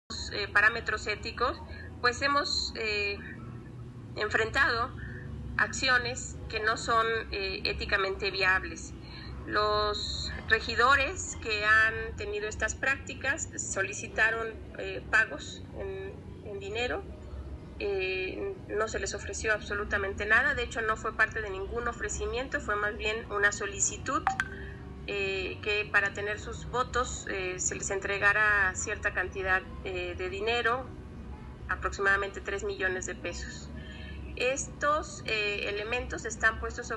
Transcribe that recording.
parámetros éticos, pues hemos enfrentado acciones que no son éticamente viables. Los regidores que han tenido estas prácticas solicitaron pagos en dinero. No se les ofreció absolutamente nada, de hecho no fue parte de ningún ofrecimiento, fue más bien una solicitud que para tener sus votos se les entregara cierta cantidad de dinero, aproximadamente 3 millones de pesos. Estos elementos están puestos sobre